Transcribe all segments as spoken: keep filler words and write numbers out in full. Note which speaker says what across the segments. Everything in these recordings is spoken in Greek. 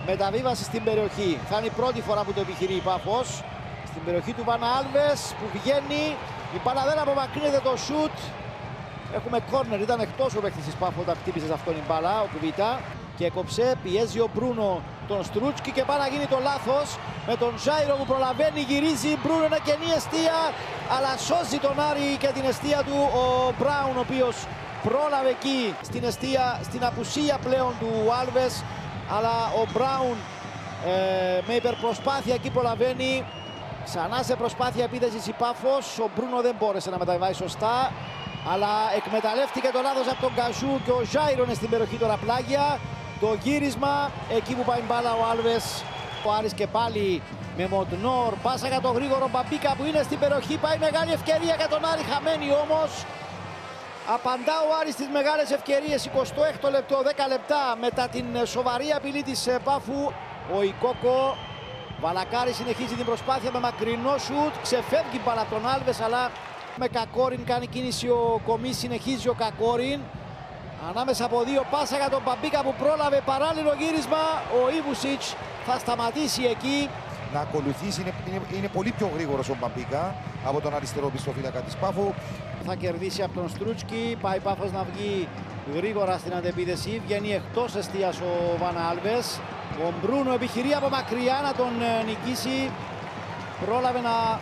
Speaker 1: μεταβίβαση στην περιοχή. Θα είναι η πρώτη φορά που το επιχειρεί η Πάφος. Στην περιοχή του Βαν Άλβες που βγαίνει. Η μπάλα δεν απομακρύνεται το σουτ. Έχουμε κόρνερ, ήταν εκτός ο παίκτης της Πάφου όταν χτύπησε σε αυτόν η μπάλα, ο Κουβίτα. Και έκοψε, πιέζει ο Μπρούνο τον Στρούτσκι και πάει να γίνει το λάθος. Με τον Ζάιρο που προλαβαίνει, γυρίζει. Μπρούνο είναι κενή εστία, αλλά σώζει τον Άρη και την εστία του ο Μπράουν, ο οποίος πρόλαβε εκεί στην εστία, στην απουσία πλέον του Άλβες. Αλλά ο Μπράουν ε, με υπερπροσπάθεια εκεί προλαβαίνει. Ξανά σε προσπάθεια επίθεσης η Πάφος. Ο Μπρούνο δεν μπόρεσε να μεταβιβάσει σωστά, αλλά εκμεταλλεύτηκε το λάθος από τον Καζού και ο Ζάιρο είναι στην περιοχή τώρα πλάγια. Το γύρισμα εκεί που πάει μπάλα ο Άλβες. Ο Άρης και πάλι με Μοντνόρ. Πάσα για τον γρήγορο Μπαμπίκα που είναι στην περιοχή. Πάει μεγάλη ευκαιρία για τον Άρη, χαμένη όμως. Απαντά ο Άρης στις μεγάλες ευκαιρίες. εικοστό έκτο λεπτό, δέκα λεπτά μετά την σοβαρή απειλή της Πάφου. Ο Ικόκο. Βαλακάρη συνεχίζει την προσπάθεια με μακρινό σουτ. Ξεφεύγει μπάλα από τον Άλβες, αλλά με Κακόριν κάνει κίνηση ο Κομής. Συνεχίζει ο Κακόριν. Ανάμεσα από δύο, πάσα για τον Μπαμπίκα που πρόλαβε, παράλληλο γύρισμα. Ο Ιβουσιτς θα σταματήσει εκεί.
Speaker 2: Να ακολουθήσει, είναι, είναι, είναι πολύ πιο γρήγορος ο Μπαμπίκα από τον αριστερό πιστοφύλακα της Πάφου.
Speaker 1: Θα κερδίσει από τον Στρούτσκι, πάει Πάφος να βγει γρήγορα στην αντεπίθεση. Βγαίνει εκτός εστίας ο Βαν Άλβες. Ο Μπρούνο επιχειρεί από μακριά να τον νικήσει. Πρόλαβε να...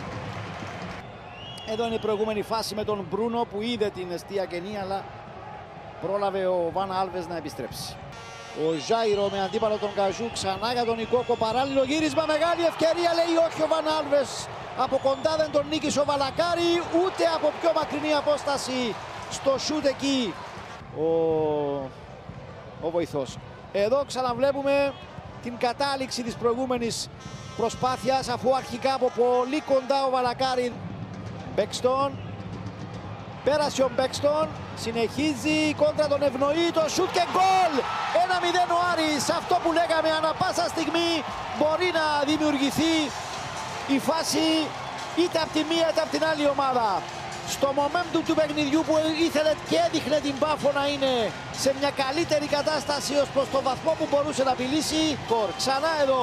Speaker 1: Εδώ είναι η προηγούμενη φάση με τον Μπρούνο που είδε την εστία κενή, αλλά πρόλαβε ο Βαν Άλβες να επιστρέψει. Ο Ζάιρο με αντίπαλο τον Καζού, ξανά για τον Ικόκο, παράλληλο γύρισμα, μεγάλη ευκαιρία, λέει όχι ο Βαν Άλβες. Από κοντά δεν τον νίκησε ο Βαλακάρη, ούτε από πιο μακρινή απόσταση στο σούτ εκεί ο, ο βοηθός. Εδώ ξαναβλέπουμε την κατάληξη της προηγούμενης προσπάθειας, αφού αρχικά από πολύ κοντά ο Βαλακάρη. Μπέκστον, πέρασε ο Μπέκστον, συνεχίζει κόντρα τον ευνοεί, το σουτ και γκολ! ένα μηδέν ο Άρης, αυτό που λέγαμε, ανά πάσα στιγμή μπορεί να δημιουργηθεί η φάση είτε από τη μία είτε από την άλλη ομάδα. Στο momentum του παιχνιδιού που ήθελε και έδειχνε την Πάφο να είναι σε μια καλύτερη κατάσταση ως προς το βαθμό που μπορούσε να απειλήσει. Κορ, ξανά εδώ.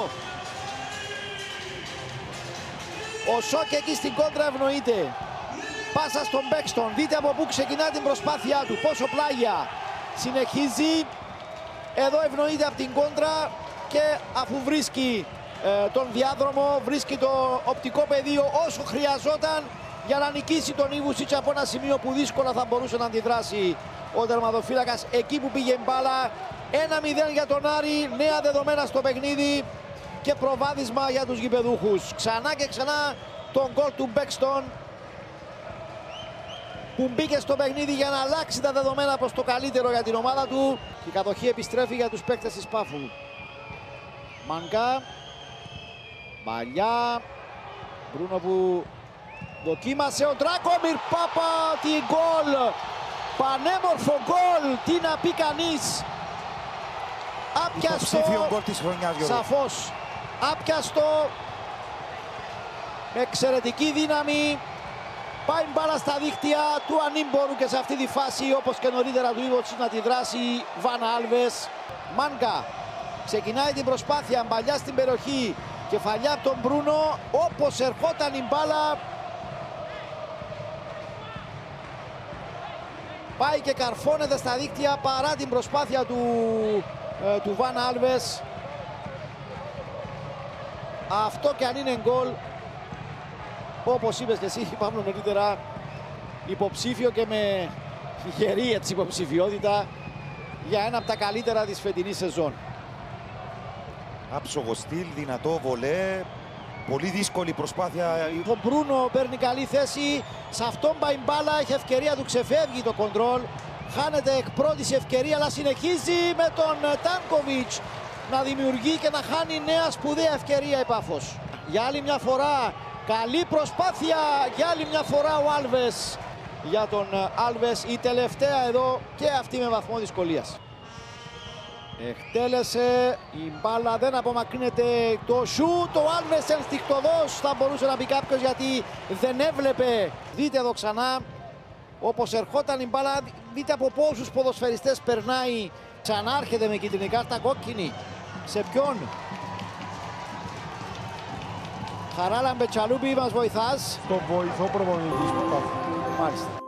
Speaker 1: Ο Σόκ εκεί στην κόντρα ευνοείται. Πάσα στον Μπέκστον, δείτε από πού ξεκινά την προσπάθειά του, πόσο πλάγια. Συνεχίζει, εδώ ευνοείται από την κόντρα και αφού βρίσκει ε, τον διάδρομο, βρίσκει το οπτικό πεδίο όσο χρειαζόταν για να νικήσει τον Ιβουσιτς από ένα σημείο που δύσκολα θα μπορούσε να αντιδράσει ο τερματοφύλακας εκεί που πήγε μπάλα. ένα μηδέν για τον Άρη, νέα δεδομένα στο παιχνίδι και προβάδισμα για τους γηπεδούχους. Ξανά και ξανά τον γκολ του Μπέκστον που μπήκε στο παιχνίδι για να αλλάξει τα δεδομένα προς το καλύτερο για την ομάδα του. Η κατοχή επιστρέφει για τους παίκτες της Πάφου. Μάνκα, Μπαλιά, Μπρούνο που δοκίμασε ο Ντράκομιρ, Πάπα, τι γκολ, πανέμορφο γκολ, τι να πει κανείς. Άπιαστο,
Speaker 2: γκολ της χρονιάς, Γιώργο.
Speaker 1: Σαφώς, άπιαστο, με εξαιρετική δύναμη. Πάει μπάλα στα δίχτυα του ανήμπορου και σε αυτή τη φάση, όπως και νωρίτερα του Ιβουσιτς, να τη δράσει Βαν Άλβες. Μάνκα ξεκινάει την προσπάθεια, μπαλιά στην περιοχή, κεφαλιά από τον Μπρούνο, όπως ερχόταν η μπάλα. Πάει και καρφώνεται στα δίχτυα παρά την προσπάθεια του, ε, του Βαν Άλβες. Αυτό και αν είναι γκολ, όπως είπες και εσύ, Παύλο, νωρίτερα, υποψήφιο και με γερή έτσι υποψηφιότητα για ένα από τα καλύτερα της φετινής σεζόν.
Speaker 2: Άψογο στυλ, δυνατό βολέ, πολύ δύσκολη προσπάθεια.
Speaker 1: Ο Μπρούνο παίρνει καλή θέση, σε αυτόν πάει μπάλα, έχει ευκαιρία, του ξεφεύγει το κοντρόλ. Χάνεται εκ πρώτης ευκαιρία, αλλά συνεχίζει με τον Τάνκοβιτς να δημιουργεί και να χάνει νέα σπουδαία ευκαιρία η Πάφος. Για άλλη μια φορά, καλή προσπάθεια, για άλλη μια φορά ο Άλβες. Για τον Άλβες η τελευταία εδώ και αυτή με βαθμό δυσκολίας. Εκτέλεσε, η μπάλα δεν απομακρύνεται, το σουτ, ο Άλβες ενστικτωδός θα μπορούσε να πει κάποιος, γιατί δεν έβλεπε. Δείτε εδώ ξανά, όπως ερχόταν η μπάλα, δείτε από πόσους ποδοσφαιριστές περνάει. Ξανάρχεται με κίτρινη κάρτα, κόκκινη Σε ποιον? Χαράλαμπε Τσαλούπη, μας βοηθάς.
Speaker 3: Στο βοηθό προπονητής του Πάφου.
Speaker 1: Μάλιστα.